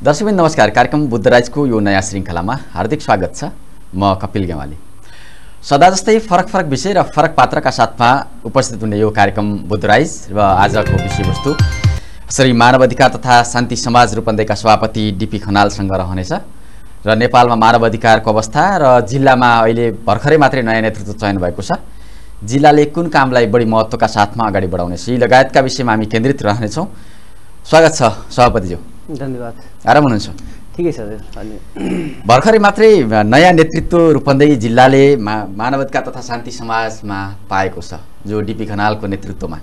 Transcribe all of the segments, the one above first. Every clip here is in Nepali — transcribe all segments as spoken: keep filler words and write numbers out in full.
दर्शकबिन नमस्कार। कार्यक्रम बुद्धराजको यो नयाँ श्रृङ्खलामा हार्दिक स्वागत छ। म कपिल ग्यावाली। सदा जस्तै फरक फरक विषय र फरक पात्रका साथमा उपस्थित हुने यो कार्यक्रम बुद्धराज र आजको विषयवस्तु श्री मानव अधिकार तथा शान्ति समाज रूपन्देहीका सभापति डिपी खनालसँग रहनेछ र नेपालमा मानव अधिकारको अवस्था र जिल्लामा अहिले भर्खरै मात्रै नयाँ नेतृत्व चयन भएको छ, जिल्लाले कुन कामलाई बढी महत्त्वका साथमा अगाडि बढाउनेछ यी लगायतका विषयमा हामी केन्द्रित रहनेछौँ। स्वागत छ सभापतिज्यू। धन्यवाद। आराम हुनुहुन्छ? ठिकै छ हजुर। भर्खरै मात्रै नयाँ नेतृत्व रूपन्देही जिल्लाले मा मानव अधिकार तथा शान्ति समाजमा पाएको छ, जो डिपी खनालको नेतृत्वमा।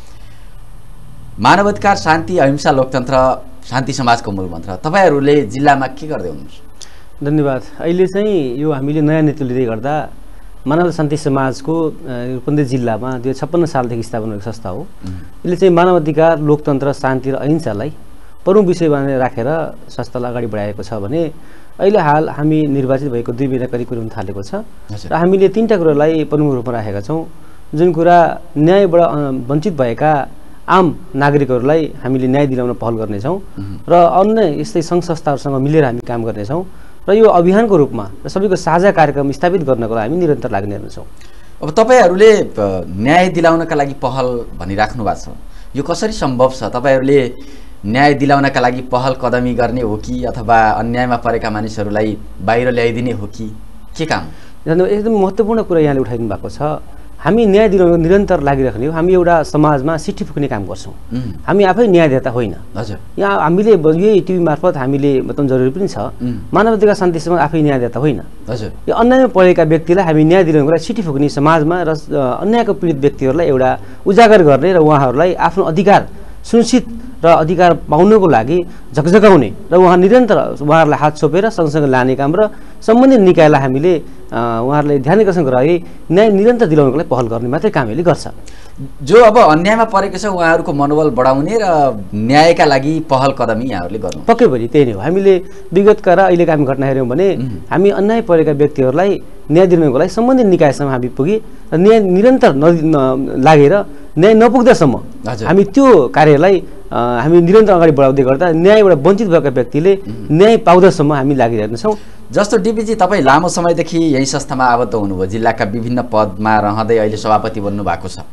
मानव अधिकार, शान्ति, अहिंसा, लोकतन्त्र, शान्ति समाजको मूल मन्त्र। तपाईँहरूले जिल्लामा के गर्दै हुनुहुन्छ? धन्यवाद। अहिले चाहिँ यो हामीले नयाँ नेतृत्व लिँदै गर्दा मानव शान्ति समाजको रूपन्देही जिल्लामा दुई हजार छप्पन्न सालदेखि स्थापना भएको संस्था हो। यसले चाहिँ मानव अधिकार, लोकतन्त्र, शान्ति र अहिंसालाई प्रमुख विषय बनाएर राखेर संस्थालाई अगाडि बढाएको छ भने अहिले हाल हामी निर्वाचित भएको दुई महिना करिब हुन थालेको छ र हामीले तीनटा कुरालाई प्रमुख रूपमा राखेका छौँ। जुन कुरा न्यायबाट वञ्चित भएका आम नागरिकहरूलाई हामीले न्याय दिलाउन पहल गर्नेछौँ र अन्य यस्तै सङ्घ संस्थाहरूसँग मिलेर हामी काम गर्नेछौँ र यो अभियानको रूपमा र सबैको साझा कार्यक्रम स्थापित गर्नको लागि हामी निरन्तर लाग्ने रहनेछौँ। अब तपाईँहरूले न्याय दिलाउनका लागि पहल भनिराख्नु भएको छ, यो कसरी सम्भव छ? तपाईँहरूले न्याय दिलाउनका लागि पहल कदमी गर्ने हो कि अथवा अन्यायमा परेका मानिसहरूलाई बाहिर ल्याइदिने हो कि के काम? एकदम महत्त्वपूर्ण कुरा यहाँले उठाइदिनु भएको छ। हामी न्याय दिलाउन निरन्तर लागिराख्ने हो। हामी एउटा समाजमा सिट्टी फुक्ने काम गर्छौँ। हामी आफै न्यायदाता होइन। हजुर, यहाँ हामीले यही टिभी मार्फत हामीले बताउनु जरुरी पनि छ, मानव अधिकार शान्ति समाज आफै न्यायदाता होइन। हजुर, यो अन्यायमा परेका व्यक्तिलाई हामी न्याय दिलाउनको लागि सिट्टी फुक्ने समाजमा र अन्यायको पीडित व्यक्तिहरूलाई एउटा उजागर गर्ने र उहाँहरूलाई आफ्नो अधिकार सुनिश्चित र अधिकार पाउनको लागि झकझकाउने र उहाँ निरन्तर उहाँहरूलाई हात छोपेर सँगसँगै लाने काम र सम्बन्धित निकायलाई हामीले उहाँहरूलाई ध्यान आकर्षण गराई न्याय निरन्तर दिलाउनको लागि पहल गर्ने मात्रै काम यसले गर्छ। जो अब अन्यायमा परेको छ उहाँहरूको मनोबल बढाउने र न्यायका लागि पहल कदमी यहाँहरूले गर्नु पक्कै पनि त्यही नै हो। हामीले विगतका र अहिलेका हामी घटना हेऱ्यौँ भने हामी अन्याय परेका व्यक्तिहरूलाई न्याय दिलाउनको लागि सम्बन्धित निकायसम्म हामी पुगे र न्याय निरन्तर लागेर न्याय नपुग्दासम्म हामी त्यो कार्यलाई हामी निरन्तर अगाडि बढाउँदै गर्दा न्यायबाट वञ्चित भएका व्यक्तिले न्याय पाउँदासम्म हामी लागिरहेका छौँ। जस्तो डिपीजी, तपाईँ लामो समयदेखि यही संस्थामा आबद्ध हुनुभयो, जिल्लाका विभिन्न पदमा रहँदै अहिले सभापति बन्नु भएको छ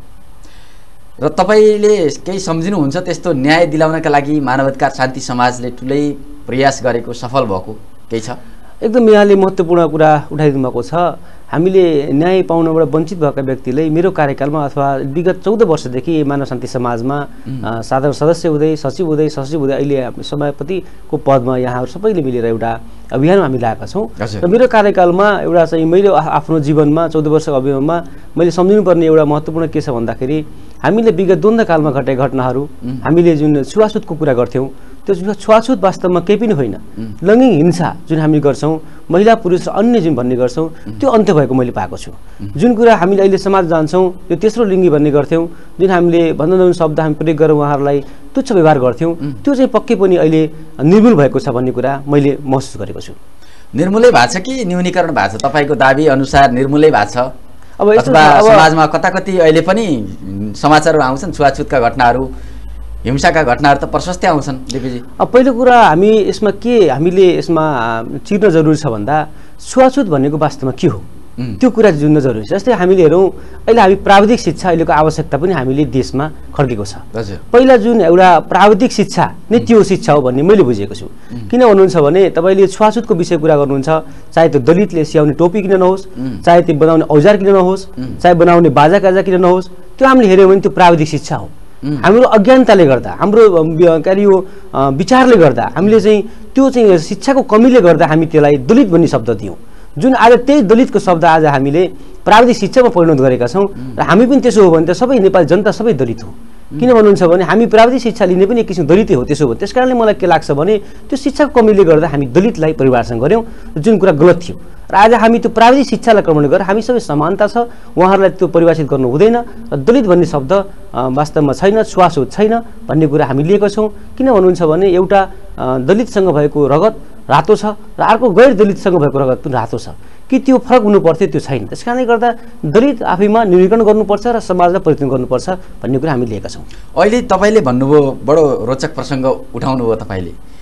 र तपाईँले केही सम्झिनुहुन्छ त्यस्तो न्याय दिलाउनका लागि मानव अधिकार शान्ति समाजले ठुलै प्रयास गरेको, सफल भएको केही छ? एकदम यहाँले महत्त्वपूर्ण कुरा उठाइदिनु भएको छ। हामीले न्याय पाउनबाट वञ्चित भएका व्यक्तिलाई मेरो कार्यकालमा अथवा विगत चौध वर्षदेखि मानव शान्ति समाजमा साधारण सदस्य हुँदै सचिव हुँदै सचिव हुँदै अहिले सभापतिको पदमा यहाँहरू सबैले मिलेर एउटा अभियानमा हामी लागेका छौँ र मेरो कार्यकालमा एउटा चाहिँ मैले आफ्नो जीवनमा चौध वर्षको अभियानमा मैले सम्झिनुपर्ने एउटा महत्त्वपूर्ण के छ भन्दाखेरि हामीले विगत द्वन्द्वकालमा घटेका घटनाहरू, हामीले जुन छुवाछुतको कुरा गर्थ्यौँ त्यो छुवाछुत वास्तवमा केही पनि होइन। लैङ्गिक हिंसा जुन हामी गर्छौँ, महिला पुरुष र अन्य जुन भन्ने गर्छौँ, त्यो अन्त्य भएको मैले पाएको छु। जुन कुरा हामीले अहिले समाज जान्छौँ त्यो तेस्रो लिङ्गी भन्ने गर्थ्यौँ, जुन हामीले भन्दा नहुने शब्द हामी प्रयोग गरेर उहाँहरूलाई तुच्छ व्यवहार गर्थ्यौँ, त्यो चाहिँ पक्कै पनि अहिले निर्मूल भएको छ भन्ने कुरा मैले महसुस गरेको छु। निर्मूलै भएको छ कि न्यूनीकरण भएको छ? तपाईँको दाबी अनुसार निर्मूलै भएको छ? अब समाजमा कता कति अहिले पनि समाचारहरू आउँछन्, छुवाछुतका घटनाहरू, हिंसाका घटनाहरू त प्रशस्तै आउँछन् डिपीजी। अब पहिलो कुरा हामी यसमा के हामीले यसमा चिर्न जरुरी छ भन्दा छुवाछुत भनेको वास्तवमा के हो त्यो कुरा जुन्न जरुरी छ। जस्तै हामीले हेरौँ अहिले हामी प्राविधिक शिक्षा अहिलेको आवश्यकता पनि हामीले देशमा खड्केको छ। पहिला जुन एउटा प्राविधिक शिक्षा नै त्यो शिक्षा हो भन्ने मैले बुझेको छु। किन भन्नुहुन्छ भने तपाईँले छुवाछुतको विषय कुरा गर्नुहुन्छ, चाहे त्यो दलितले सियाउने टोपी किन नहोस्, चाहे त्यो बनाउने औजार किन नहोस्, चाहे बनाउने बाजा गाजा किन नहोस्, त्यो हामीले हेऱ्यौँ भने त्यो प्राविधिक शिक्षा हो। हाम्रो अज्ञानताले गर्दा, हाम्रो के अरे यो विचारले गर्दा हामीले चाहिँ त्यो चाहिँ शिक्षाको कमीले गर्दा हामी त्यसलाई दलित भन्ने शब्द दियौँ। जुन आज त्यही दलितको शब्द आज हामीले प्राविधिक शिक्षामा परिणत गरेका छौँ र हामी पनि त्यसो हो भने त सबै नेपाली जनता सबै दलित हो। किन भन्नुहुन्छ भने हामी प्राविधिक शिक्षा लिने पनि एक किसिम दलितै हो। त्यसो हो त्यस कारणले मलाई के लाग्छ भने त्यो शिक्षाको कमीले गर्दा हामी दलितलाई परिभाषण गऱ्यौँ, जुन कुरा गलत थियो। र आज हामी त्यो प्राविधिक शिक्षालाई क्रमण गरेर हामी सबै समानता छ, उहाँहरूलाई त्यो परिभाषित गर्नु हुँदैन र दलित भन्ने शब्द वास्तवमा छैन, छुवाछुत छैन भन्ने कुरा हामी लिएका छौँ। किन भन्नुहुन्छ भने एउटा दलितसँग भएको रगत रातो छ र अर्को गैर दलितसँग भएको रगत पनि रातो छ, कि त्यो फरक हुनुपर्थ्यो त्यो छैन। त्यस कारणले गर्दा दलित आफैमा न्यूनीकरण गर्नुपर्छ र समाजलाई परिवर्तन गर्नुपर्छ भन्ने कुरा हामी लिएका छौँ। अहिले तपाईँले भन्नुभयो, बडो रोचक प्रसङ्ग उठाउनुभयो तपाईँले,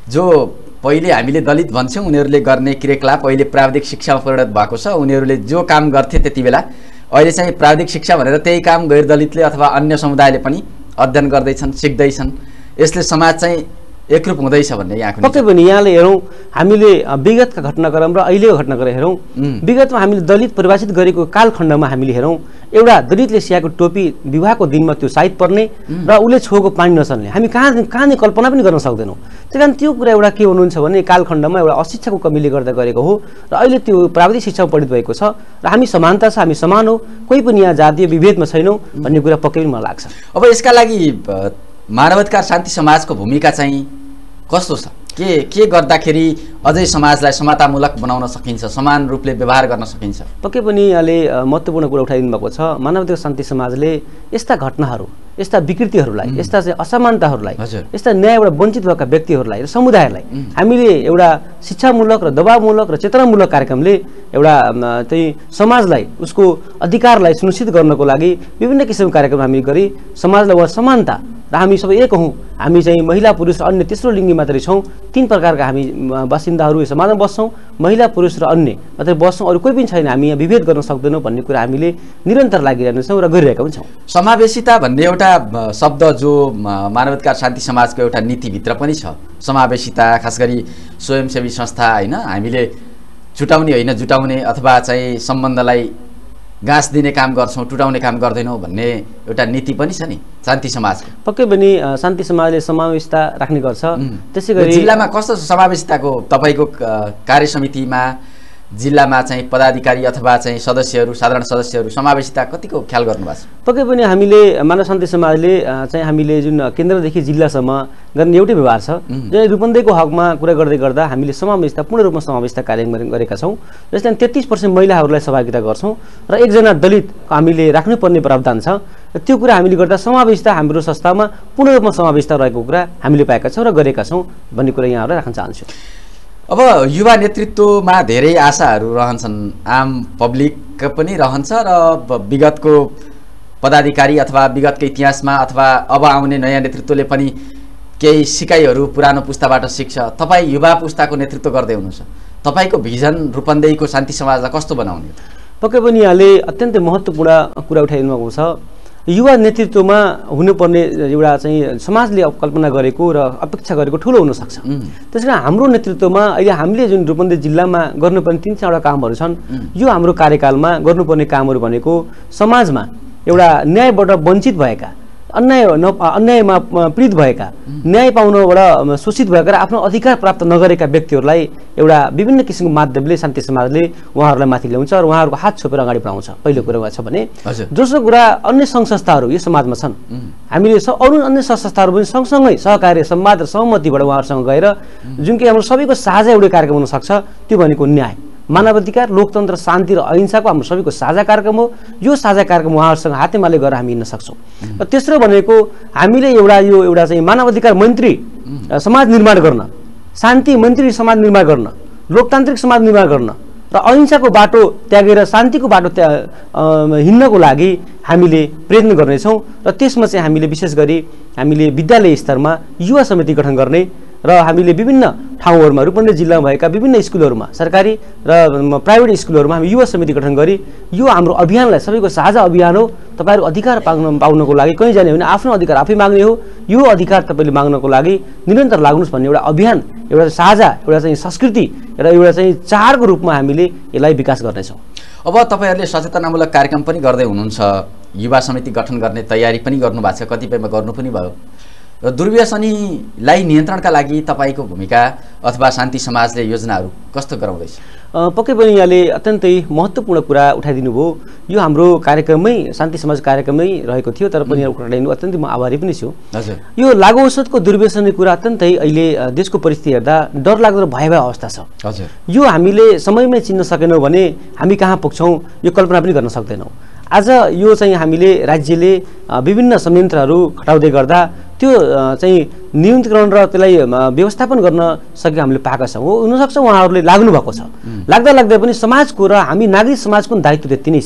जो पहिले हामीले दलित भन्छौँ उनीहरूले गर्ने क्रियाकलाप अहिले प्राविधिक शिक्षामा परिणत भएको छ। उनीहरूले जो काम गर्थे त्यति बेला अहिले चाहिँ प्राविधिक शिक्षा भनेर त्यही काम गैर दलितले अथवा अन्य समुदायले पनि अध्ययन गर्दैछन्, सिक्दैछन्। यसले समाज चाहिँ एकरूप हुँदैछ भन्ने यहाँको पक्कै पनि यहाँले हेरौँ हामीले विगतका घटनाक्रम र अहिलेको घटनाक्रम हेरौँ। विगतमा हामीले दलित परिभाषित गरेको कालखण्डमा हामीले हेरौँ एउटा दलितले स्याएको टोपी विवाहको दिनमा त्यो साइत पर्ने र उसले छोएको पानी नचल्ने हामी कहाँ कहाँनिर कल्पना पनि गर्न सक्दैनौँ। त्यही कारण त्यो कुरा एउटा के हुनुहुन्छ भने कालखण्डमा एउटा अशिक्षाको कमीले गर्दा गरेको हो र अहिले त्यो प्राविधिक शिक्षामा पढित भएको छ र हामी समानता छ, हामी समान हो, कोही पनि यहाँ जातीय विभेदमा छैनौँ भन्ने कुरा पक्कै पनि मलाई लाग्छ। अब यसका लागि मानवाधिकार शान्ति समाजको भूमिका चाहिँ कस्तो छ? के के गर्दाखेरि अझै समाजलाई समतामूलक बनाउन सकिन्छ, समान रूपले व्यवहार गर्न सकिन्छ? पक्कै पनि यहाँले महत्त्वपूर्ण कुरा उठाइदिनु भएको छ। मानवाधिकार शान्ति समाजले यस्ता घटनाहरू, यस्ता विकृतिहरूलाई, यस्ता चाहिँ असमानताहरूलाई, यस्ता न्यायबाट वञ्चित भएका व्यक्तिहरूलाई र समुदायलाई हामीले एउटा शिक्षामूलक र दबावमूलक र चेतनामूलक कार्यक्रमले एउटा चाहिँ समाजलाई उसको अधिकारलाई सुनिश्चित गर्नको लागि विभिन्न किसिमको कार्यक्रम हामी गरी समाजलाई उहाँ समानता र हामी सबै एक हौँ, हामी चाहिँ महिला पुरुष र अन्य तेस्रो लिङ्गी मात्रै छौँ, तीन प्रकारका हामी बासिन्दाहरू यो समाजमा बस्छौँ, महिला पुरुष र अन्य मात्रै बस्छौँ, अरू कोही पनि छैन, हामी यहाँ विभेद गर्न सक्दैनौँ भन्ने कुरा हामीले निरन्तर लागिरहेका छौँ र गरिरहेका पनि छौँ। समावेशिता भन्ने एउटा शब्द जो मानवाधिकार शान्ति समाजको एउटा नीतिभित्र पनि छ। समावेशिता खास गरी स्वयंसेवी संस्था होइन, हामीले छुटाउने होइन जुटाउने अथवा चाहिँ सम्बन्धलाई गाँस दिने काम गर्छौँ, टुटाउने काम गर्दैनौँ भन्ने एउटा नीति पनि छ नि शान्ति समाजको। पक्कै पनि शान्ति समाजले समावेशिता राख्ने गर्छ। त्यसै गरी जिल्लामा कस्तो समावेशिताको तपाईँको कार्य समितिमा जिल्लामा चाहिँ पदाधिकारी अथवा चाहिँ सदस्यहरू, साधारण सदस्यहरू समावेशिता कतिको ख्याल गर्नुभएको छ? पक्कै पनि हामीले मानव शान्ति समाजले चाहिँ हामीले जुन केन्द्रदेखि जिल्लासम्म गर्ने एउटै व्यवहार छ। जो रूपन्देहीको हकमा कुरा गर्दै गर्दा हामीले समावेशिता पूर्ण रूपमा समावेशिता कार्य गरेका छौँ। जस्तै तेत्तिस पर्सेन्ट महिलाहरूलाई सहभागिता गर्छौँ र एकजना दलित हामीले राख्नुपर्ने प्रावधान छ। त्यो कुरा हामीले गर्दा समावेशिता हाम्रो संस्थामा पूर्ण रूपमा समावेशिता रहेको कुरा हामीले पाएका छौँ र गरेका छौँ भन्ने कुरा यहाँहरूलाई राख्न चाहन्छु। अब युवा नेतृत्वमा धेरै आशाहरू रहन्छन्, आम पब्लिक पनि रहन्छ र विगतको पदाधिकारी अथवा विगतको इतिहासमा अथवा अब आउने नयाँ नेतृत्वले पनि केही सिकाइहरू पुरानो पुस्ताबाट सिक्छ। तपाईँ युवा पुस्ताको नेतृत्व गर्दै हुनुहुन्छ, तपाईँको भिजन रूपन्देहीको शान्ति समाजलाई कस्तो बनाउने? पक्कै पनि यहाँले अत्यन्तै महत्त्वपूर्ण कुरा उठाइदिनु भएको छ। युवा नेतृत्वमा हुनुपर्ने एउटा चाहिँ समाजले कल्पना गरेको र अपेक्षा गरेको ठुलो हुनसक्छ। त्यसै कारण हाम्रो नेतृत्वमा अहिले हामीले जुन रूपन्देही जिल्लामा गर्नुपर्ने तिन चारवटा कामहरू छन्, यो हाम्रो कार्यकालमा गर्नुपर्ने कामहरू भनेको समाजमा एउटा न्यायबाट वञ्चित भएका, अन्याय न अन्यायमा पीडित भएका, न्याय पाउनबाट शोषित भएका र आफ्नो अधिकार प्राप्त नगरेका व्यक्तिहरूलाई एउटा विभिन्न किसिमको माध्यमले शान्ति समाजले उहाँहरूलाई माथि ल्याउँछ र उहाँहरूको हात छोपेर अगाडि बढाउँछ। पहिलो कुरा छ भने दोस्रो कुरा अन्य सङ्घ संस्थाहरू यो समाजमा छन्। हामीले अरू अन्य सङ्घ संस्थाहरू पनि सँगसँगै सहकार्य संवाद र सहमतिबाट उहाँहरूसँग गएर जुन कि हाम्रो सबैको साझा एउटै कार्यक्रम हुनसक्छ, त्यो भनेको न्याय, मानवाधिकार, लोकतन्त्र, शान्ति र अहिंसाको हाम्रो सबैको साझा कार्यक्रम हो। यो साझा कार्यक्रम उहाँहरूसँग हातेमाले गरेर हामी हिँड्न सक्छौँ। र तेस्रो भनेको हामीले एउटा यो एउटा चाहिँ मानवाधिकार मन्त्री समाज निर्माण गर्न, शान्ति मन्त्री समाज निर्माण गर्न, लोकतान्त्रिक समाज निर्माण गर्न र अहिंसाको बाटो त्यागेर शान्तिको बाटो त्या हिँड्नको लागि हामीले प्रयत्न गर्नेछौँ। र त्यसमा चाहिँ हामीले विशेष गरी हामीले विद्यालय स्तरमा युवा समिति गठन गर्ने र हामीले विभिन्न ठाउँहरूमा रूपन्देही जिल्लामा भएका विभिन्न स्कुलहरूमा सरकारी र प्राइभेट स्कुलहरूमा हामी युवा समिति गठन गरी यो हाम्रो अभियानलाई सबैको साझा अभियान हो। तपाईँहरू अधिकार पाउन पाउनको लागि कहीँ जाने भने आफ्नो अधिकार आफै माग्ने हो, यो अधिकार तपाईँले माग्नको लागि निरन्तर लाग्नुहोस् भन्ने एउटा अभियान, एउटा साझा एउटा चाहिँ संस्कृति र एउटा चाहिँ चाडको रूपमा हामीले यसलाई विकास गर्नेछौँ। अब तपाईँहरूले सचेतनामूलक कार्यक्रम पनि गर्दै हुनुहुन्छ, युवा समिति गठन गर्ने तयारी पनि गर्नुभएको छ, कतिपयमा गर्नु पनि भयो। र दुर्व्यसनीलाई नियन्त्रणका लागि तपाईँको भूमिका अथवा शान्ति समाजले योजनाहरू कस्तो गराउँदैछ? पक्कै पनि यहाँले अत्यन्तै महत्त्वपूर्ण कुरा उठाइदिनु भयो। यो हाम्रो कार्यक्रममै शान्ति समाज कार्यक्रममै रहेको थियो, तर पनि उठाइदिनु अत्यन्तै म आभारी पनि छु। हजुर, यो लागु औषधको दुर्व्यसनी कुरा अत्यन्तै अहिले देशको परिस्थिति हेर्दा डरलाग्दो र भयावह अवस्था छ। हजुर, यो हामीले समयमै चिन्न सकेनौँ भने हामी कहाँ पुग्छौँ यो कल्पना पनि गर्न सक्दैनौँ। आज यो चाहिँ हामीले राज्यले विभिन्न संयन्त्रहरू खटाउँदै गर्दा त्यो चाहिँ नियन्त्रण र त्यसलाई व्यवस्थापन गर्न सके हामीले पाएका छौँ। हुनसक्छ उहाँहरूले लाग्नु भएको छ, लाग्दा लाग्दै पनि समाजको र हामी नागरिक समाजको दायित्व त्यति नै छ।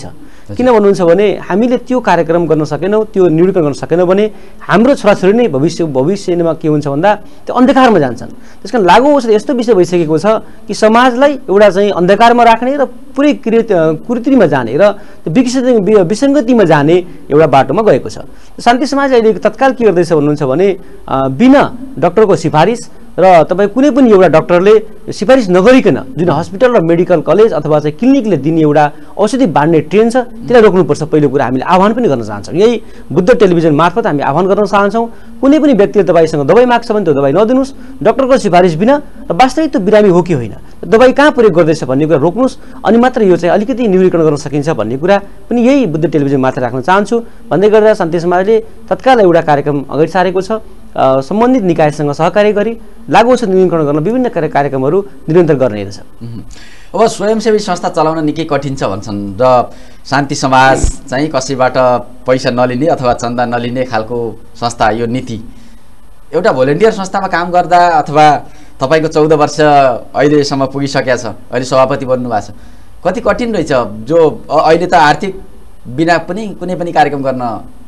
किन भन्नुहुन्छ भने हामीले त्यो कार्यक्रम गर्न सकेनौँ, त्यो निरूपण गर्न सकेनौँ भने हाम्रो छोराछोरी नै भविष्य भविष्यमा के हुन्छ भन्दा त्यो अन्धकारमा जान्छन्। त्यस कारण लागु औषध यस्तो विषय भइसकेको छ कि समाजलाई एउटा चाहिँ अन्धकारमा राख्ने र पुरै कुरीतिमा जाने र विसङ्गतिमा जाने एउटा बाटोमा गएको छ। शान्ति समाज अहिले तत्काल के गर्दैछ भन्नुहुन्छ भने बिना डक्टरको सिफारिस र तपाईँ कुनै पनि एउटा डक्टरले सिफारिस नगरिकन जुन हस्पिटल र मेडिकल कलेज अथवा चाहिँ क्लिनिकले दिने एउटा औषधि बाँड्ने ट्रेन छ त्यसलाई रोक्नुपर्छ। पहिलो कुरा हामीले आह्वान पनि गर्न चाहन्छौँ। यही बुद्ध टेलिभिजन मार्फत हामी आह्वान गर्न चाहन्छौँ कुनै पनि व्यक्तिले तपाईँसँग दबाई माग्छ भने त्यो दबाई नदिनुहोस् डक्टरको सिफारिस बिना र वास्तविक त्यो बिरामी हो कि होइन, दबाई कहाँ प्रयोग गर्दैछ भन्ने कुरा रोक्नुहोस् अनि मात्र यो चाहिँ अलिकति न्यूनीकरण गर्न सकिन्छ भन्ने कुरा पनि यही बुद्ध टेलिभिजन मार्फत राख्न चाहन्छु। भन्दै गर्दा शान्ति समाजले तत्काल एउटा कार्यक्रम अगाडि सारेको छ। सम्बन्धित निकायसँग सहकार्य गरी लागु औषध न्यूनीकरण गर्न विभिन्न कार्यक्रमहरू निरन्तर गर्ने छ। अब स्वयंसेवी संस्था चलाउन निकै कठिन छ भन्छन् र शान्ति समाज चाहिँ कसैबाट पैसा नलिने अथवा चन्दा नलिने खालको संस्था यो नीति एउटा भोलिन्टियर संस्थामा काम गर्दा अथवा तपाईँको चौध वर्ष अहिलेसम्म पुगिसकेको छ, अहिले सभापति बन्नु भएको छ, कति कठिन रहेछ जो अहिले त आर्थिक बिना पनि कुनै पनि कार्यक्रम गर्न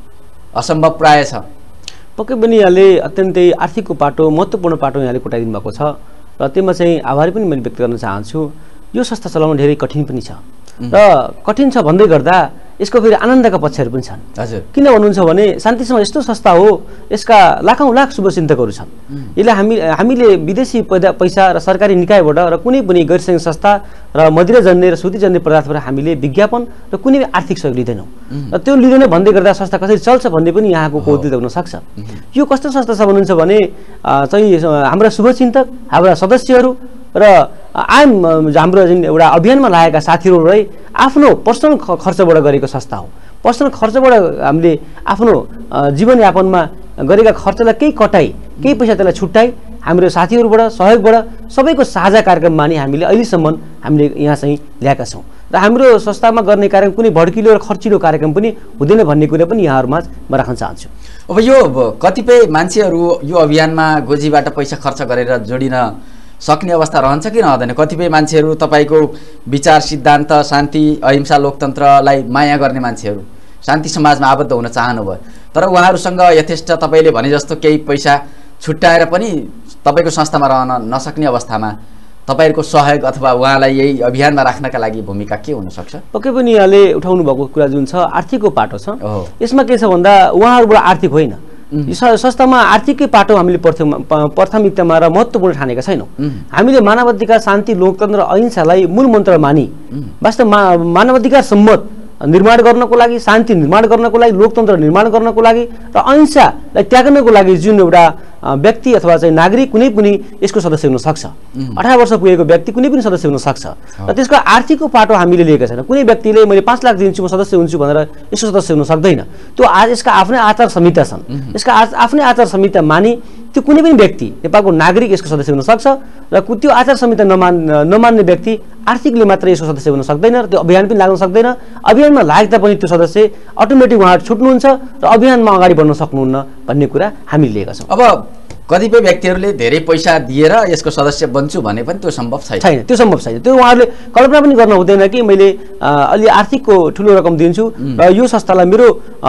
असम्भव प्राय छ। पक्कै पनि यहाँले अत्यन्तै आर्थिकको पाटो महत्त्वपूर्ण पाटो यहाँले कोटाइदिनु भएको छ र त्यसमा चाहिँ आभारी पनि मैले व्यक्त गर्न चाहन्छु। यो संस्था चलाउन धेरै कठिन पनि छ र कठिन छ भन्दै गर्दा यसको फेरि आनन्दका पक्षहरू पनि छन्। हजुर, किन भन्नुहुन्छ भने शान्ति समाज यस्तो संस्था हो यसका लाखौँ लाख शुभचिन्तकहरू छन्। यसले हामी हामीले विदेशी पैसा र सरकारी निकायबाट र कुनै पनि गैर सैनिक संस्था र मदिराजन्य र सुतिजन्य पदार्थबाट हामीले विज्ञापन र कुनै आर्थिक सहयोग लिँदैनौँ र त्यो लिँदैन भन्दै गर्दा संस्था कसरी चल्छ भन्ने पनि यहाँको कौतुक हुन सक्छ। यो कस्तो संस्था छ भन्नुहुन्छ भने चाहिँ हाम्रा शुभचिन्तक हाम्रा सदस्यहरू र आम हाम्रो जुन एउटा अभियानमा लागेका साथीहरूलाई आफ्नो पर्सनल खर्चबाट गरेको संस्था हो। पर्सनल खर्चबाट हामीले आफ्नो जीवनयापनमा गरेका खर्चलाई केही कटाई केही पैसा त्यसलाई छुट्याई हाम्रो साथीहरूबाट सहयोगबाट सबैको साझा कार्यक्रम मानि हामीले अहिलेसम्म हामीले यहाँ चाहिँ ल्याएका छौँ र हाम्रो संस्थामा गर्ने कार्यक्रम कुनै भड्किलो र खर्चिलो कार्यक्रम पनि हुँदैन भन्ने कुरा पनि यहाँहरूमा म राख्न चाहन्छु। अब यो कतिपय मान्छेहरू यो अभियानमा गोजीबाट पैसा खर्च गरेर जोडिन सक्ने अवस्था रहन्छ कि रहँदैन? कतिपय मान्छेहरू तपाईँको विचार सिद्धान्त शान्ति अहिंसा लोकतन्त्रलाई माया गर्ने मान्छेहरू शान्ति समाजमा आबद्ध हुन चाहनुभयो तर उहाँहरूसँग यथेष्ट तपाईँले भने जस्तो केही पैसा छुट्याएर पनि तपाईँको संस्थामा रहन नसक्ने अवस्थामा तपाईँहरूको सहयोग अथवा उहाँलाई यही अभियानमा राख्नका लागि भूमिका के हुनसक्छ? पक्कै पनि यहाँले उठाउनु भएको कुरा जुन छ आर्थिकको पाटो छ। यसमा के छ भन्दा उहाँहरूबाट आर्थिक होइन, संस्थामा आर्थिकै पाटो हामीले प्राथमिकतामा र महत्त्वपूर्ण ठानेका छैनौँ। हामीले मानवाधिकार शान्ति लोकतन्त्र अहिंसालाई मूल मन्त्र मानि वास्तवमा मानवाधिकार सम्मत निर्माण गर्नको लागि शान्ति निर्माण गर्नको लागि लोकतन्त्र निर्माण गर्नको लागि र अहिंसालाई त्याग्नको लागि जुन एउटा व्यक्ति अथवा चाहिँ नागरिक कुनै पनि यसको सदस्य हुन सक्छ। अठार वर्ष पुगेको व्यक्ति कुनै पनि सदस्य हुन सक्छ र त्यसको आर्थिकको पाटो हामीले लिएका छैन। कुनै व्यक्तिले मैले पाँच लाख दिन्छु म सदस्य हुन्छु भनेर यसको सदस्य हुन सक्दैन। त्यो आज यसका आफ्नै आचार संहिता छन्। यसका आफ्नै आचार संहिता मानि त्यो कुनै पनि व्यक्ति नेपालको नागरिक यसको सदस्य हुन सक्छ र त्यो आचार संहिता नमान नमान्ने व्यक्ति आर्थिकले मात्र यसको सदस्य हुन सक्दैन र त्यो अभियान पनि लाग्न सक्दैन। अभियानमा लाग्दा पनि त्यो सदस्य अटोमेटिक उहाँहरू छुट्नुहुन्छ र अभियानमा अगाडि बढ्न सक्नुहुन्न भन्ने कुरा हामीले लिएका छौँ। अब कतिपय व्यक्तिहरूले धेरै पैसा दिएर यसको सदस्य बन्छु भने पनि त्यो सम्भव छैन छैन त्यो सम्भव छैन। त्यो उहाँहरूले कल्पना पनि गर्न हुँदैन कि मैले अलि आर्थिकको ठुलो रकम दिन्छु र यो संस्थालाई मेरो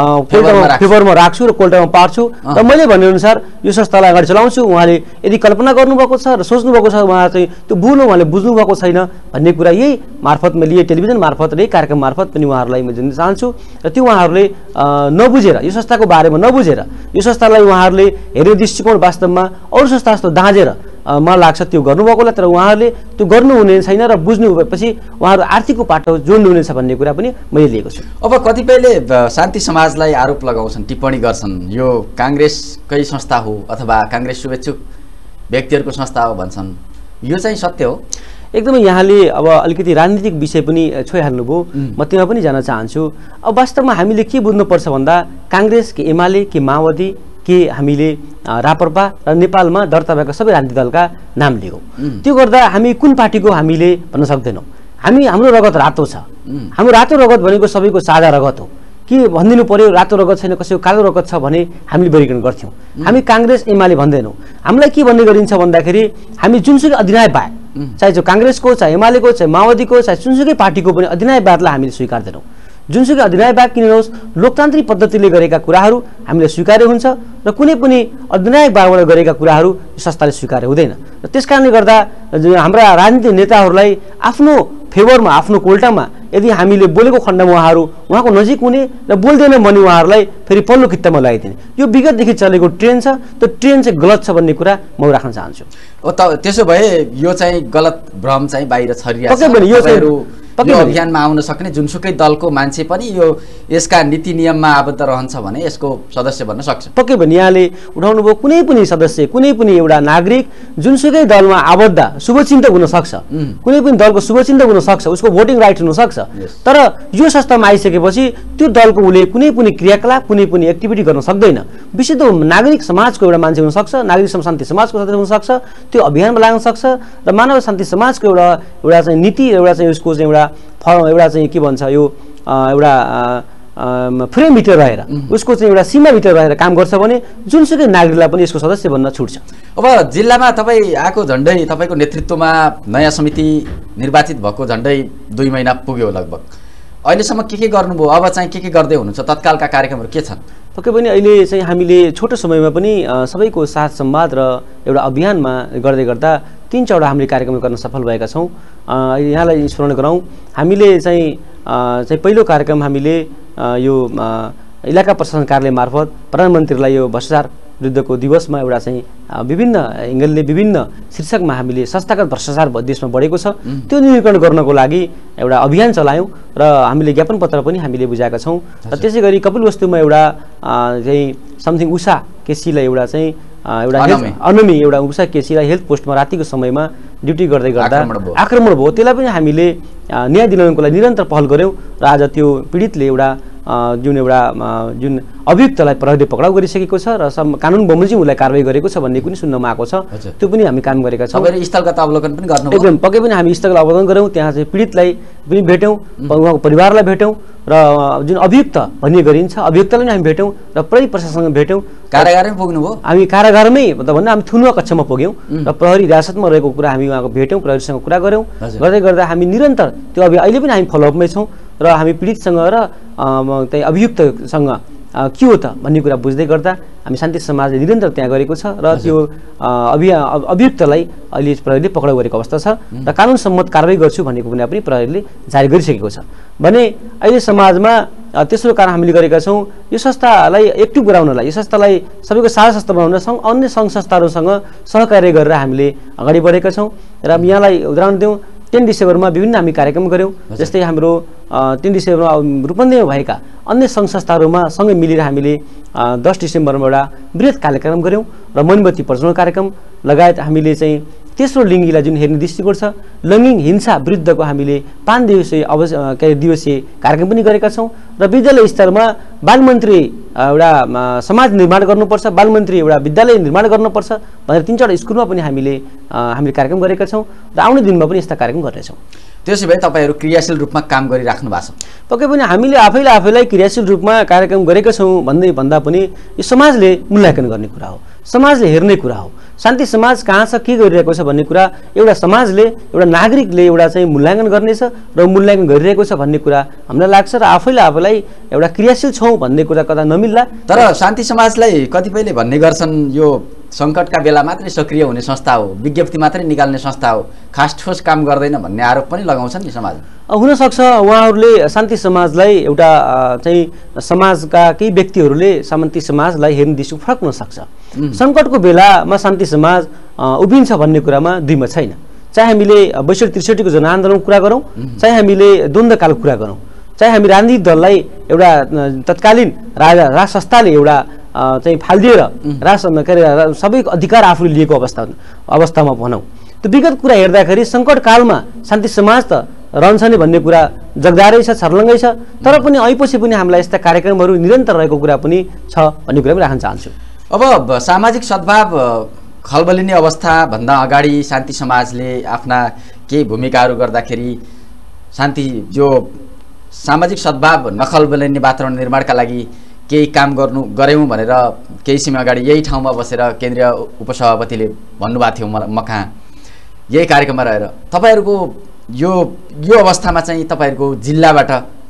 फेभरमा राख्छु र कोल्टामा पार्छु र मैले भनेअनुसार यो संस्थालाई अगाडि चलाउँछु। उहाँले यदि कल्पना गर्नुभएको छ र सोच्नुभएको छ उहाँ चाहिँ त्यो भुल हो, उहाँले बुझ्नु भएको छैन भन्ने कुरा यही मार्फत मैले यही टेलिभिजन मार्फत र यही कार्यक्रम मार्फत पनि उहाँहरूलाई म दिन चाहन्छु। र त्यो उहाँहरूले नबुझेर यो संस्थाको बारेमा नबुझेर यो संस्थालाई उहाँहरूले हेर्ने दृष्टिकोण वास्तवमा अरू संस्था जस्तो दाँजेर मलाई लाग्छ त्यो गर्नुभएको होला। तर उहाँहरूले त्यो गर्नुहुने छैन र बुझ्नु भएपछि उहाँहरू आर्थिकको पाटो जोड्नु हुनेछ भन्ने कुरा पनि मैले लिएको छु। अब कतिपयले शान्ति समाजलाई आरोप लगाउँछन्, टिप्पणी गर्छन् यो काङ्ग्रेसकै संस्था हो अथवा काङ्ग्रेस शुभेच्छुक व्यक्तिहरूको संस्था हो भन्छन्। यो चाहिँ सत्य हो? एकदमै यहाँले अब अलिकति राजनीतिक विषय पनि छोइहाल्नुभयो, म त्यसमा पनि जान चाहन्छु। अब वास्तवमा हामीले के बुझ्नुपर्छ भन्दा काङ्ग्रेस कि एमाले कि माओवादी के हामीले राप्रपा र नेपालमा दर्ता भएका सबै राजनीतिक दलका नाम लियौँ। त्यो गर्दा हामी कुन पार्टीको हामीले भन्न सक्दैनौँ। हामी हाम्रो रगत रातो छ। हाम्रो रातो रगत भनेको सबैको साझा रगत हो। के भनिदिनु पर्यो रातो रगत छैन कसैको कालो रगत छ भने हामीले वर्गीकरण गर्थ्यौँ। हामी काङ्ग्रेस एमाले भन्दैनौँ। हामीलाई के भन्ने गरिन्छ भन्दाखेरि हामी जुनसुकै अधिनायकवाद चाहे जो काङ्ग्रेसको चाहे एमालेको चाहे माओवादीको चाहे जुनसुकै पार्टीको पनि अधिनायकवादलाई हामीले स्वीकार्दैनौँ। जुनसुकै अधिनायकवाद किन नहोस् लोकतान्त्रिक पद्धतिले गरेका कुराहरू हामीले स्वीकार्य हुन्छ र कुनै पनि अधिनायकवादबाट गरेका कुराहरू संस्थाले स्वीकार्य हुँदैन र त्यसकारणले गर्दा हाम्रा राजनीतिक नेताहरूलाई आफ्नो फेभरमा आफ्नो कोल्टामा यदि हामीले बोलेको खण्डमा उहाँहरू उहाँको नजिक हुने र बोल्दैन भने उहाँहरूलाई फेरि पल्लो कित्तामा लगाइदिने यो विगतदेखि चलेको ट्रेन छ त्यो ट्रेन चाहिँ गलत छ भन्ने कुरा म राख्न चाहन्छु। ओ त त्यसो भए यो चाहिँ गलत भ्रम चाहिँ बाहिर छरिरहेको छ। यो यो अभियानमा आउन सक्ने जुनसुकै दलको मान्छे पनि यो यसका नीति नियममा आबद्ध रहन्छ भने यसको सदस्य बन्न सक्छ। पक्कै पनि यहाँले उठाउनु भयो कुनै पनि सदस्य कुनै पनि एउटा नागरिक जुनसुकै दलमा आबद्ध शुभचिन्तक हुन सक्छ, कुनै पनि दलको शुभचिन्तक हुन सक्छ, उसको भोटिङ राइट हुन सक्छ, तर यो संस्थामा आइसकेपछि त्यो दलको उसले कुनै पनि क्रियाकलाप कुनै पनि एक्टिभिटी गर्न सक्दैन। विशुद्ध नागरिक समाजको एउटा मान्छे हुन सक्छ, नागरिक शान्ति समाजको सदस्य हुन सक्छ, त्यो अभियानमा लाग्न सक्छ र मानव शान्ति समाजको एउटा एउटा चाहिँ नीति एउटा चाहिँ उसको चाहिँ एउटा फर्म एउटा चाहिँ के भन्छ यो एउटा फ्रेमभित्र रहेर उसको चाहिँ एउटा सीमाभित्र रहेर काम गर्छ भने जुनसुकै नागरिकलाई पनि यसको सदस्य बन्न छुट्छ। अब जिल्लामा तपाईँ आएको झन्डै तपाईँको नेतृत्वमा नयाँ समिति निर्वाचित भएको झन्डै दुई महिना पुग्यो लगभग। अहिलेसम्म के के गर्नुभयो, अब चाहिँ के के गर्दै हुनुहुन्छ, तत्कालका कार्यक्रमहरू के छन्? पक्कै पनि अहिले चाहिँ हामीले छोटो समयमा पनि सबैको साथ संवाद र एउटा अभियानमा गर्दै गर्दा तीन चारवटा हामीले कार्यक्रम गर्न सफल भएका छौँ। यहाँलाई स्मरण गराउँ, हामीले चाहिँ चाहिँ पहिलो कार्यक्रम हामीले यो इलाका प्रशासन कार्यालय मार्फत प्रधानमन्त्रीलाई यो भ्रष्टाचार विरुद्धको दिवसमा एउटा चाहिँ विभिन्न एङ्गलले विभिन्न शीर्षकमा हामीले संस्थागत भ्रष्टाचार देशमा बढेको छ त्यो न्यूनीकरण गर्नको लागि एउटा अभियान चलायौँ र हामीले ज्ञापन पत्र पनि हामीले बुझाएका छौँ। र त्यसै गरी कपिल वस्तुमा एउटा चाहिँ समथिङ उषा केसीलाई एउटा चाहिँ एउटा अनमी एउटा उषा केसीलाई हेल्थ पोस्टमा रातिको समयमा ड्युटी गर्दै गर्दा आक्रमण भयो, त्यसलाई पनि हामीले न्याय दिलाउनको लागि निरन्तर पहल गऱ्यौँ र आज त्यो पीडितले एउटा जुन एउटा जुन अभियुक्तलाई प्रहरीले पक्राउ गरिसकेको छ र कानुन बमोजिम उसलाई कारवाही गरेको छ भन्ने पनि सुन्नमा आएको छ। त्यो पनि हामी काम गरेका छौँ। स्थलगत अवलोकन पनि गर्नु एकदम पक्कै पनि हामी स्थलगत अवलोकन गऱ्यौँ, त्यहाँ चाहिँ पीडितलाई पनि भेट्यौँ, उहाँको परिवारलाई भेट्यौँ र जुन अभियुक्त भन्ने गरिन्छ अभियुक्तलाई पनि हामी भेट्यौँ र प्रहरी प्रशासनसँग भेट्यौँ। कारागारमै पुग्नुभयो? हामी कारागारमै भन्दा हामी थुनुवा कक्षमा पुग्यौँ र प्रहरी हिरासतमा रहेको कुरा हामी उहाँको भेट्यौँ, प्रहरीसँग कुरा गऱ्यौँ। गर्दै गर्दा हामी निरन्तर त्यो अभि अहिले पनि हामी फलोअपमै छौँ र हामी पीडितसँग र त्यही अभियुक्तसँग के हो त भन्ने कुरा बुझ्दै गर्दा हामी शान्ति समाजले निरन्तर त्यहाँ गरेको छ र त्यो अभिया अभियुक्तलाई अहिले प्रहरीले पक्राउ गरेको अवस्था छ र कानुन सम्मत कारवाही गर्छु भनेको कुरा पनि प्रहरीले जारी गरिसकेको छ भने अहिले समाजमा तेस्रो कारण हामीले गरेका छौँ यो संस्थालाई एक्टिभ गराउनलाई, यो संस्थालाई सबैको साझा संस्था बनाउन सङ्घ अन्य सङ्घ संस्थाहरूसँग सहकार्य गरेर हामीले अगाडि बढेका छौँ। र यहाँलाई उदाहरण दिउँ, टेन डिसेम्बरमा विभिन्न हामी कार्यक्रम गऱ्यौँ, जस्तै हाम्रो टेन डिसेम्बरमा रूपन्देहीमा भएका अन्य सङ्घ संस्थाहरूमा सँगै मिलेर हामीले दस डिसेम्बरमा एउटा वृहत कार्यक्रम गऱ्यौँ र मोमबत्ती प्रज्वलन कार्यक्रम लगायत हामीले चाहिँ तेस्रो लिङ्गीलाई जुन हेर्ने दृष्टिकोण छ लैङ्गिक हिंसा विरुद्धको हामीले पाँच दिवसीय अवस के दिवसीय कार्यक्रम पनि गरेका छौँ र विद्यालय स्तरमा बालमन्त्री एउटा समाज निर्माण गर्नुपर्छ, बालमन्त्री एउटा विद्यालय निर्माण गर्नुपर्छ भनेर तिन चारवटा स्कुलमा पनि हामीले हामीले कार्यक्रम गरेका छौँ र आउने दिनमा पनि यस्ता कार्यक्रम गर्नेछौँ। त्यसो भए तपाईँहरू क्रियाशील रूपमा काम गरिराख्नु भएको छ? पक्कै पनि हामीले आफैले आफैलाई क्रियाशील रूपमा कार्यक्रम गरेका छौँ भन्दै भन्दा पनि यो समाजले मूल्याङ्कन गर्ने कुरा हो, समाजले हेर्ने कुरा हो। शान्ति समाज कहाँ छ, के गरिरहेको छ भन्ने कुरा एउटा समाजले एउटा नागरिकले एउटा चाहिँ मूल्याङ्कन गर्नेछ र मूल्याङ्कन गरिरहेको छ भन्ने कुरा हामीलाई लाग्छ र आफैले आफैलाई एउटा क्रियाशील छौँ भन्ने कुरा कता नमिल्ला। तर शान्ति समाजलाई कतिपयले भन्ने गर्छन् यो सङ्कटका बेला मात्रै सक्रिय हुने संस्था हो, विज्ञप्ति मात्रै निकाल्ने संस्था हो, खास ठोस काम गर्दैन भन्ने आरोप पनि लगाउँछन् नि समाज। हुनसक्छ उहाँहरूले शान्ति समाजलाई एउटा चाहिँ समाजका केही व्यक्तिहरूले शान्ति समाजलाई हेर्ने दृष्टि फरक हुनसक्छ। सङ्कटको बेलामा शान्ति समाज उभिन्छ भन्ने कुरामा दुईमा छैन। चाहे हामीले बैसठी त्रिसठीको जनआन्दोलनको कुरा गरौँ, चाहे हामीले द्वन्द्वकालको कुरा गरौँ, चाहे हामी राजनीतिक दललाई एउटा तत्कालीन राजा राज संस्थाले एउटा चाहिँ फालिदिएर राज के अरे सबैको अधिकार आफूले लिएको अवस्था अवस्थामा भनौँ त्यो विगत कुरा हेर्दाखेरि सङ्कटकालमा शान्ति समाज त रहन्छ नि भन्ने कुरा जगदारै छ, छर्लङ्गै छ, तर पनि ऐपछि पनि हामीलाई यस्ता कार्यक्रमहरू निरन्तर रहेको कुरा पनि छ भन्ने कुरा पनि राख्न चाहन्छु। अब सामाजिक सद्भाव खलबलिने अवस्थाभन्दा अगाडि शान्ति समाजले आफ्ना केही भूमिकाहरू गर्दाखेरि शान्ति जो सामाजिक सद्भाव नखलबलिने वातावरण निर्माणका लागि केही काम गर्नु गऱ्यौँ भनेर केही समय अगाडि यही ठाउँमा बसेर केन्द्रीय उपसभापतिले भन्नुभएको थियो म कहाँ यही कार्यक्रममा रहेर। तपाईँहरूको यो यो अवस्थामा चाहिँ तपाईँहरूको जिल्लाबाट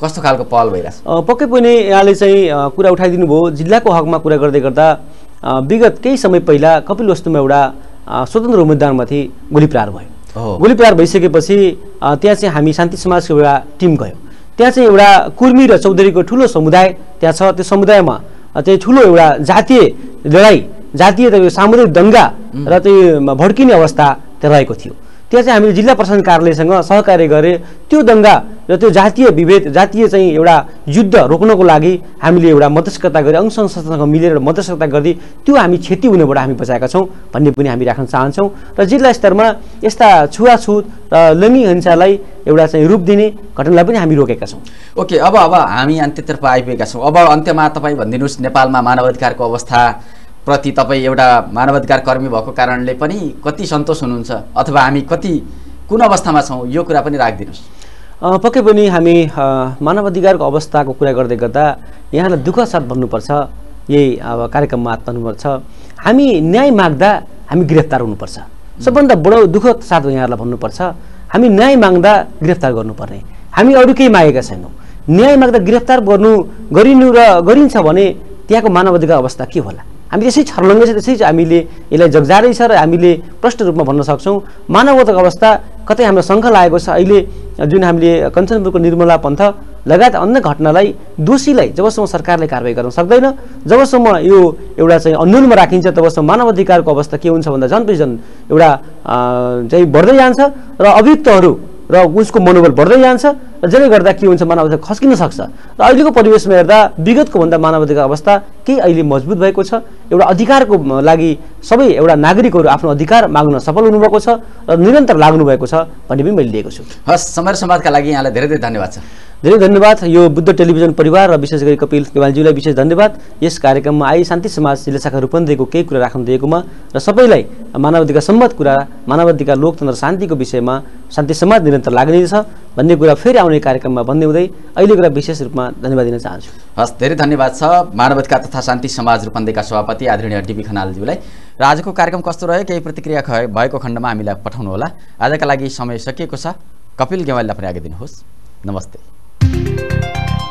कस्तो खालको पहल भइरहेछ? पक्कै पनि यहाँले चाहिँ कुरा उठाइदिनु भयो। जिल्लाको हकमा कुरा गर्दै गर्दा विगत केही समय पहिला कपिलवस्तुमा एउटा स्वतन्त्र उम्मेदवारमाथि गोली प्रहार भयो। गोली प्रहार भइसकेपछि त्यहाँ चाहिँ हामी शान्ति समाजको एउटा टिम गयो। त्यहाँ चाहिँ एउटा कुर्मी र चौधरीको ठुलो समुदाय त्यहाँ छ। त्यो समुदायमा चाहिँ ठुलो एउटा जातीय लडाइँ, जातीय सामुदायिक दङ्गा र त्यो भड्किने अवस्था त्यहाँ रहेको थियो। त्यहाँ चाहिँ हामीले जिल्ला प्रशासन कार्यालयसँग सहकार्य गरे त्यो दङ्गा र त्यो जातीय विभेद, जातीय चाहिँ एउटा युद्ध रोक्नको लागि हामीले एउटा मध्यस्थता गरे, अंश संस्थासँग मिलेर मध्यस्थता गर्दै त्यो हामी क्षति हुनेबाट हामी बचाएका छौँ भन्ने पनि हामी राख्न चाहन्छौँ। र जिल्ला स्तरमा यस्ता छुवाछुत र लैङ्गिक हिंसालाई एउटा चाहिँ रूप दिने घटनालाई पनि हामी रोकेका छौँ। ओके, अब अब हामी अन्त्यतर्फ आइपुगेका छौँ। अब अन्त्यमा तपाईँ भनिदिनुहोस्, नेपालमा मानवाधिकारको अवस्था प्रति तपाईँ एउटा मानवाधिकार कर्मी भएको कारणले पनि कति सन्तोष हुनुहुन्छ अथवा हामी कति कुन अवस्थामा छौँ यो कुरा पनि राखिदिनुहोस्। पक्कै पनि हामी मानवाधिकारको अवस्थाको कुरा गर्दै गर्दा यहाँलाई दुःख साथ भन्नुपर्छ, यही अब कार्यक्रममा आत्मनुपर्छ। हामी न्याय माग्दा हामी गिरफ्तार हुनुपर्छ। सबभन्दा बडो दुःख साथ यहाँहरूलाई भन्नुपर्छ, हामी न्याय माग्दा गिरफ्तार गर्नुपर्ने। हामी अरू केही मागेका छैनौँ। न्याय माग्दा गिरफ्तार गर्नु गरिनु र गरिन्छ भने त्यहाँको मानवाधिकार अवस्था के होला? हामी त्यसै छर्लङ्गै छ, त्यसै हामीले यसलाई जगजारै छ र हामीले प्रष्ट रूपमा भन्न सक्छौँ मानवाधिकार अवस्था कतै हाम्रो शङ्का लागेको छ। अहिले जुन हामीले कञ्चनपुरको निर्मला पन्थ लगायत अन्य घटनालाई दोषीलाई जबसम्म सरकारले कारवाही गर्न सक्दैन, जबसम्म यो एउटा चाहिँ अन्यलमा राखिन्छ, तबसम्म मानवाधिकारको अवस्था के हुन्छ भन्दा झन् झन् एउटा चाहिँ बढ्दै जान्छ र अभियुक्तहरू र उसको मनोबल बढ्दै जान्छ र जसले गर्दा के हुन्छ मानवाधिकार खस्किन सक्छ। र अहिलेको परिवेशमा हेर्दा विगतको भन्दा मानवाधिकार अवस्था केही अहिले मजबुत भएको छ। एउटा अधिकारको लागि सबै एउटा नागरिकहरू आफ्नो अधिकार माग्न सफल हुनुभएको छ र निरन्तर लाग्नु भएको छ भन्ने पनि मैले लिएको छु। हस्, समय समाजका लागि यहाँलाई धेरै धेरै धन्यवाद छ। धेरै धन्यवाद। यो बुद्ध टेलिभिजन परिवार र विशेष गरी कपिल गेवालीज्यूलाई विशेष धन्यवाद। यस कार्यक्रममा आई शान्ति समाज जिल्ला शाखा रूपन्देहीको केही कुरा राख्न दिएकोमा र सबैलाई मानवाधिकार सम्बद्ध कुरा, मानवाधिकार लोकतन्त्र शान्तिको विषयमा शान्ति समाज निरन्तर लाग्नेछ भन्ने कुरा फेरि आउने कार्यक्रममा भन्दै हुँदै अहिलेको कुरा विशेष रूपमा धन्यवाद दिन चाहन्छु। हस्, धेरै धन्यवाद छ मानवाधिकार तथा शान्ति समाज रूपन्देहीका सभापति आदरणीय डिबी खनालज्यूलाई। र आजको कार्यक्रम कस्तो रह्यो केही प्रतिक्रिया भएको खण्डमा हामीलाई पठाउनुहोला। आजका लागि समय सकिएको छ। कपिल गेवालीलाई पनि आगे दिनुहोस्। नमस्ते।